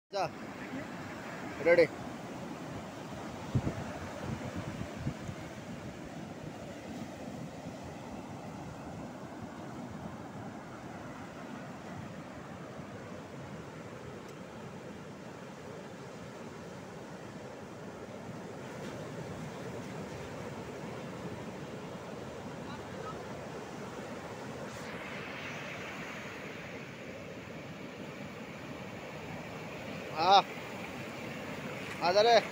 जा रेडी। हाँ आजा रे।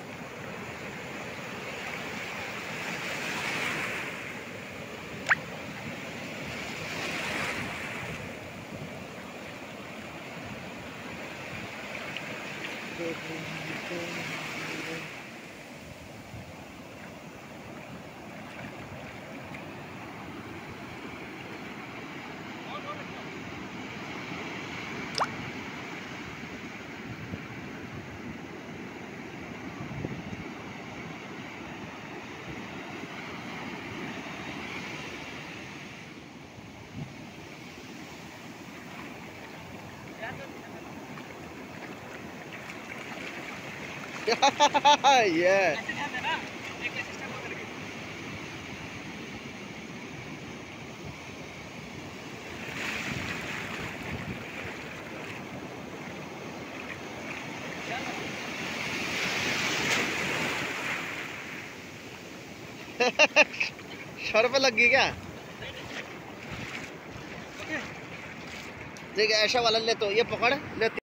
ये शर पे लग गई क्या? ठीक है ऐसा वाला ले, तो ये पकड़ ले।